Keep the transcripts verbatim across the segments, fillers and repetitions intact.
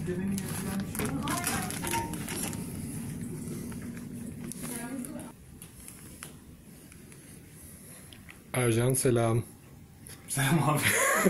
Ercan selam. Selam abi.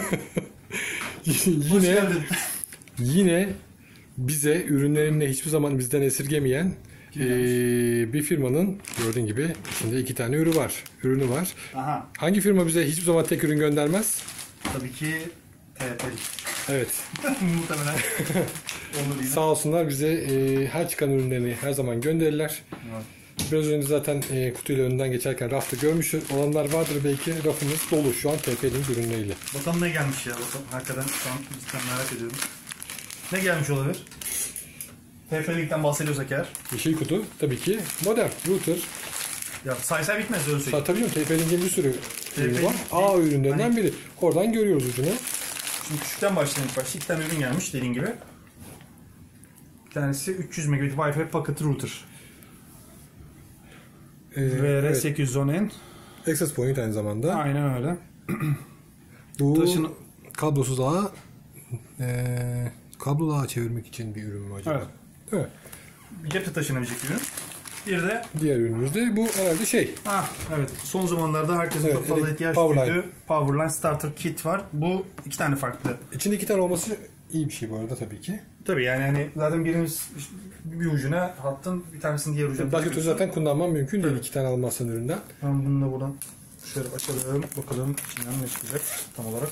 yine yine bize ürünlerini hiçbir zaman bizden esirgemeyen ee, bir firmanın gördüğün gibi içinde iki tane ürünü var. Ürünü var. Aha. Hangi firma bize hiçbir zaman tek ürün göndermez? Tabii ki T P Link. Evet. Muhtemelen. Sağ olsunlar bize e, her çıkan ürünlerini her zaman gönderirler. Evet. Biraz önce zaten e, kutuyla önünden geçerken rafta görmüş olanlar vardır belki. Rafımız dolu şu an T P Link ürünleriyle. Bakalım ne gelmiş ya. Bakalım. Hakikaten şu an cidden merak ediyorum. Ne gelmiş olabilir? T P Link'ten bahsediyorsak eğer. Yeşil kutu tabii ki modem, router. Ya say say bitmez öyle söyleyeyim. Tabii T P Link'in bir sürü ürünü var. A ürünlerinden hani, biri. Oradan görüyoruz ucunu. Şimdi küçükten başlayalım ilk başta. İki tane ürün gelmiş dediğin gibi. Bir tanesi üç yüz megabit Wi-Fi Pocket Router. Ee, V R sekiz yüz on N. Access Point aynı zamanda. Aynen öyle. Bu Taşın... kablosuz ağa e, kablolu ağa çevirmek için bir ürün mü acaba? Evet. Evet. Cepte taşınabilecek bir ürün. Bir de diğer ürünümüz de bu herhalde şey. Ah evet. Son zamanlarda herkesin evet, çok fazla ihtiyaç duyduğu Powerline Starter Kit var. Bu iki tane farklı. İçinde iki tane olması iyi bir şey bu arada tabii ki. Tabii yani hani zaten birimiz bir ucuna hattın bir tanesini diğer ucuna. Başka türlü zaten kullanmam mümkün değil. İki tane almazsan üründen. Ben bunu da buradan şöyle açalım. Bakalım içinden ne çıkacak tam olarak.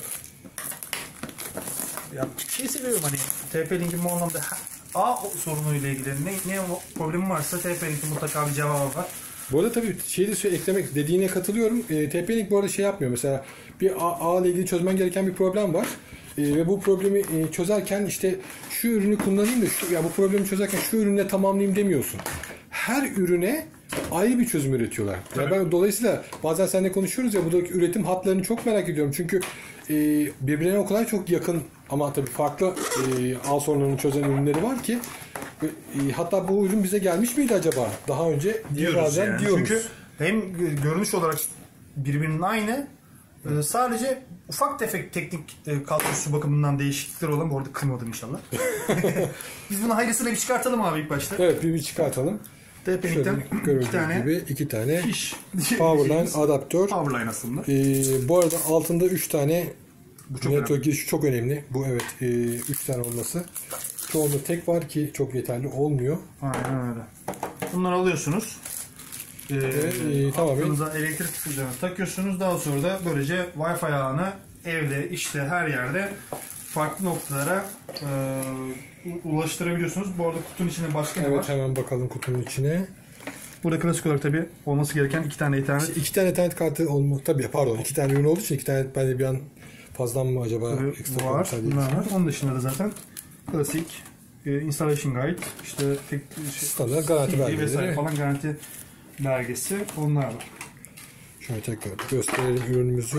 Ya şey seviyorum hani T P Link'in bu anlamda A sorunuyla ilgili ne, ne problemi varsa T P Link'in mutlaka bir cevabı var. Bu arada tabii şeyi de eklemek dediğine katılıyorum. E, T P Link bu arada şey yapmıyor. Mesela bir ağ ile ilgili çözmen gereken bir problem var. E, ve bu problemi e, çözerken işte şu ürünü kullanayım da şu, ya bu problemi çözerken şu ürünle tamamlayayım demiyorsun. Her ürüne ayrı bir çözüm üretiyorlar. Yani ben dolayısıyla bazen seninle konuşuyoruz ya buradaki üretim hatlarını çok merak ediyorum. Çünkü e, birbirine o kadar çok yakın ama tabii farklı e, ağ sorunlarını çözen ürünleri var ki e, hatta bu ürün bize gelmiş miydi acaba? Daha önce diyoruz yani. Diyoruz. Çünkü hem görünüş olarak birbirinin aynı e, sadece ufak tefek teknik e, kadrosu bakımından değişiklikler olan bu arada kırmadım inşallah. Biz bunu hayırlısıyla bir çıkartalım abi ilk başta. Evet bir bir çıkartalım. T P Link'ten iki tane gibi iki tane fiş. Powerline adaptör. Powerline aslında. Ee, bu arada altında üç tane network girişi çok önemli. Bu evet üç e, tane olması. Çoğunda tek var ki çok yeterli olmuyor. Aynen öyle. Bunları alıyorsunuz. Ee, e, tamam. Elektrik üzerine takıyorsunuz. Daha sonra da böylece Wi-Fi ağını evde, işte her yerde farklı noktalara e, ulaştırabiliyorsunuz. Bu arada kutunun içinde başka ne evet, var? Evet hemen bakalım kutunun içine. Burada klasik olarak tabii olması gereken iki tane internet. İşte iki tane internet kartı olma. Tabii pardon iki tane ürün olduğu için iki tane ben de bir an fazladan mı acaba tabii ekstra var. Bunlar var. Onun dışında da zaten klasik e, installation guide, işte tek, şey, standart garanti belgeleri falan garanti belgesi onlar var. Şöyle tekrar gösterelim ürünümüzü.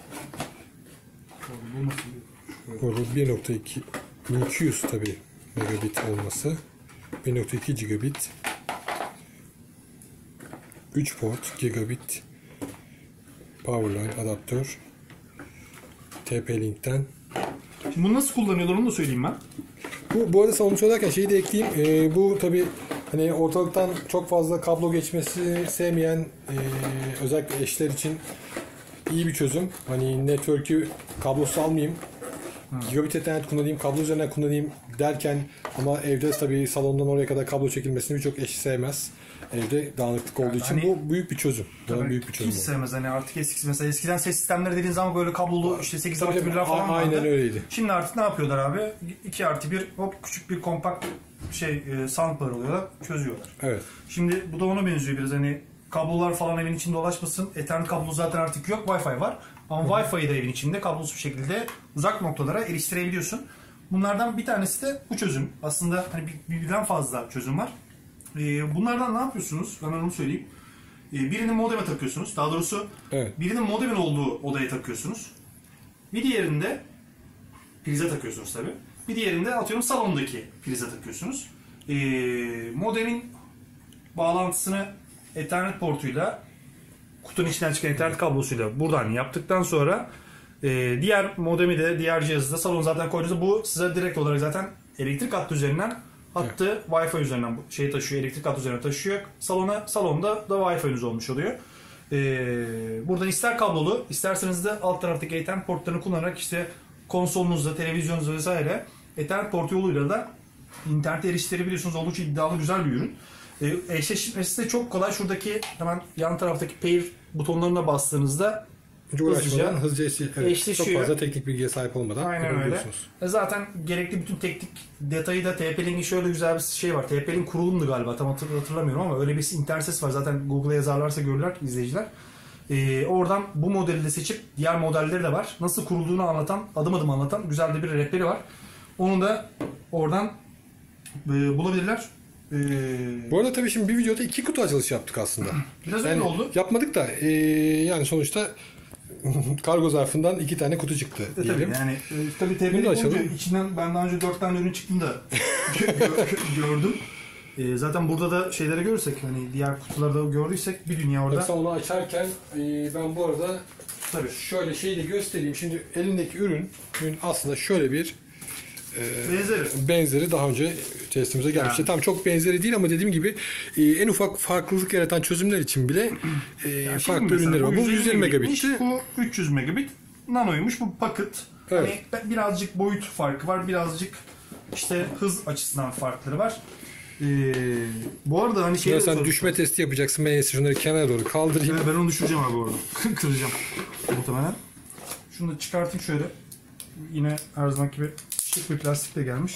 Burada bir nokta iki iki yüz tabii megabit olması. bir nokta iki gigabit. üç port gigabit Powerline adaptör. T P Link'ten. Şimdi bunu nasıl kullanıyorlar onu da söyleyeyim ben. Bu, bu arada sana onu söylerken şeyi de ekleyeyim. Ee, bu tabii hani ortalıktan çok fazla kablo geçmesi sevmeyen e, özellikle eşler için iyi bir çözüm. Hani network'ü kablosuz almayayım. Hmm. Gigabit ethernet kullanayım, kablo üzerinden kullanayım derken ama evde tabii salondan oraya kadar kablo çekilmesini birçok eş sevmez. Evde dağınıklık olduğu yani için hani, bu büyük bir çözüm. Tabii, büyük bir çözüm. Hiç sevmez hani artık eskisi mesela eskiden ses sistemleri dediğin zaman böyle kablolu işte sekiz artı birler falan vardı. Aynen öyleydi. Şimdi artık ne yapıyorlar abi? iki artı bir hop küçük bir kompakt şey e, soundbar alıyorlar, çözüyorlar. Evet. Şimdi bu da ona benziyor biraz hani kablolar falan evin içinde dolaşmasın. Ethernet kablo zaten artık yok, Wi-Fi var. Ama Hı-hı. Wi-Fi'yi de evin içinde kablosuz bir şekilde uzak noktalara eriştirebiliyorsun. Bunlardan bir tanesi de bu çözüm. Aslında hani bir, birden fazla çözüm var. Ee, bunlardan ne yapıyorsunuz? Ben onu söyleyeyim. Ee, birinin modeme takıyorsunuz. Daha doğrusu evet. birinin modemin olduğu odaya takıyorsunuz. Bir diğerinde prize takıyorsunuz tabii. Bir diğerinde atıyorum salondaki prize takıyorsunuz. Ee, modemin bağlantısını Ethernet portuyla kutunun içinden çıkan Ethernet kablosuyla buradan yaptıktan sonra Ee, diğer modemi de diğer cihazı da salon zaten koyduğunuzda bu size direkt olarak zaten elektrik hattı üzerinden hattı evet. Wi-Fi üzerinden şey taşıyor, elektrik hattı üzerinden taşıyor. Salona salonda da Wi-Fi'niz olmuş oluyor. Ee, buradan ister kablolu, isterseniz de alt taraftaki Ethernet portlarını kullanarak işte konsolunuzda, televizyonunuzda vesaire Ethernet port yoluyla da internete eriştirebiliyorsunuz. Oldukça iddialı, güzel bir ürün. Ee, eşleşmesi de çok kolay. Şuradaki hemen yan taraftaki pair butonlarına bastığınızda hızlıca, hızlıca evet, eşleşiyor. Çok fazla teknik bilgiye sahip olmadan aynen öyle. Zaten gerekli bütün teknik detayı da T P-Link'in şöyle güzel bir şey var. T P-Link kurulumdu galiba, tam hatırlamıyorum ama öyle bir internet sitesi var. Zaten Google'a yazarlarsa görürler izleyiciler. Ee, oradan bu modeli de seçip diğer modelleri de var. Nasıl kurulduğunu anlatan, adım adım anlatan güzel de bir rehberi var. Onu da oradan e, bulabilirler. Ee, Bu arada tabii şimdi bir videoda iki kutu açılışı yaptık aslında. Biraz yani öyle oldu. Yapmadık da e, yani sonuçta kargo zarfından iki tane kutu çıktı e, diyelim. tabii yani e, tabii T P-Link olunca içinden ben daha önce dört tane ürün çıktığını da gördüm. E, zaten burada da şeylere görürsek hani diğer kutularda gördüysek bir dünya orada. Mesela onu açarken e, ben bu arada tabii şöyle şeyi de göstereyim. Şimdi elindeki ürün, ürün aslında şöyle bir e, benzeri. benzeri daha önce testimize gelmişti. Yani. Tam çok benzeri değil ama dediğim gibi e, en ufak farklılık yaratan çözümler için bile e, yani farklı ürünler var. Bu yüz elli megabitti. Bu üç yüz megabit nanoymuş. Bu paket. Evet. Hani birazcık boyut farkı var. Birazcık işte hız açısından farkları var. Ee, bu arada hani şey sen düşme testi yapacaksın. Ben şunları kenara doğru kaldırayım. Evet, ben onu düşüreceğim abi orada. Kıracağım muhtemelen. Şunu da çıkartayım şöyle. Yine her zamanki gibi şık bir plastikle gelmiş.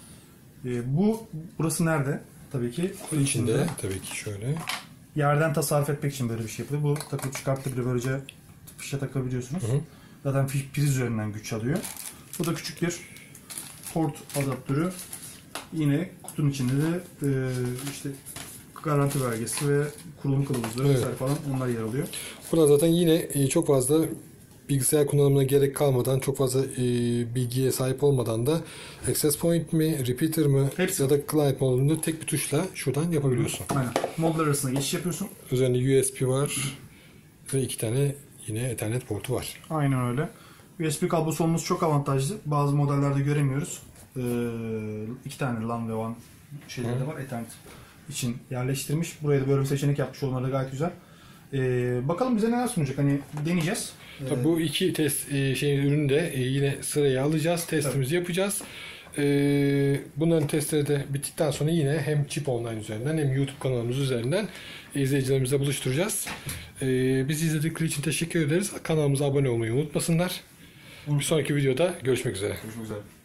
Ee, bu burası nerede? Tabii ki içinde, içinde. Tabii ki şöyle. Yerden tasarruf etmek için böyle bir şey yapılıyor. Bu takıp çıkarttı bile böylece fişe takabiliyorsunuz. Hı hı. Zaten priz üzerinden güç alıyor. Bu da küçük bir port adaptörü. Yine kutunun içinde de e, işte garanti belgesi ve kurulum kılavuzları evet. vesaire falan onlar yer alıyor. Burada zaten yine çok fazla bilgisayar kullanımına gerek kalmadan, çok fazla e, bilgiye sahip olmadan da access point mi, repeater mi Hepsi. ya da client modunda tek bir tuşla şuradan yapabiliyorsun. Aynen. Modlar arasında geçiş yapıyorsun. Üzerinde U S B var ve iki tane yine Ethernet portu var. Aynen öyle. U S B kablosu olması çok avantajlı. Bazı modellerde göremiyoruz. Ee, iki tane LAN ve WAN şeyleri de var. Ethernet için yerleştirmiş. Buraya da böyle bir seçenek yapmış. Onlar da gayet güzel. Ee, bakalım bize neler sunacak. Hani deneyeceğiz. Tabii bu iki test e, şey ürünü de e, yine sıraya alacağız. Testimizi Tabii. yapacağız. E, bunların testleri de bittikten sonra yine hem Chip Online üzerinden hem YouTube kanalımız üzerinden izleyicilerimizle buluşturacağız. E, bizi izledikleri için teşekkür ederiz. Kanalımıza abone olmayı unutmasınlar. Bir sonraki videoda görüşmek üzere. Görüşmek üzere.